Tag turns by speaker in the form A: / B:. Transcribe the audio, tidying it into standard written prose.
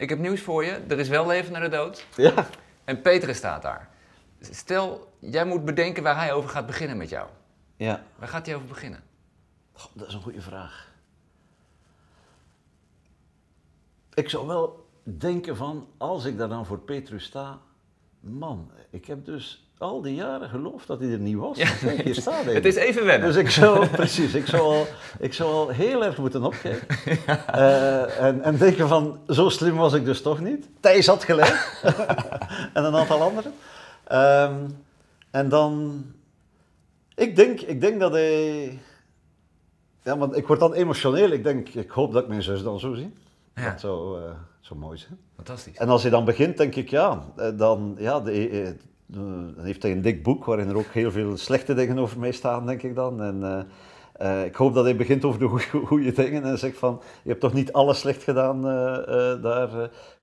A: ik heb nieuws voor je. Er is wel leven na de dood.
B: Ja.
A: En Petrus staat daar. Stel, jij moet bedenken waar hij over gaat beginnen met jou.
B: Ja.
A: Waar gaat hij over beginnen?
B: Goh, dat is een goede vraag. Ik zou wel denken van, als ik daar dan voor Petrus sta, man, ik heb dus al die jaren geloofd dat hij er niet was.
A: Ja.
B: Kijk, hier staat hij.
A: Het is even wennen.
B: Dus ik zou al heel erg moeten opkijken. En denken van, zo slim was ik dus toch niet. Thijs had gelijk. En een aantal anderen. En dan, ik denk dat hij, ja, want ik word dan emotioneel. Ik hoop dat ik mijn zus dan zo zie.
A: Ja.
B: Dat zou mooi zijn.
A: Fantastisch.
B: En als hij dan begint, denk ik, dan heeft hij een dik boek waarin er ook heel veel slechte dingen over mij staan, denk ik dan. En ik hoop dat hij begint over de goede dingen en zegt van, je hebt toch niet alles slecht gedaan daar.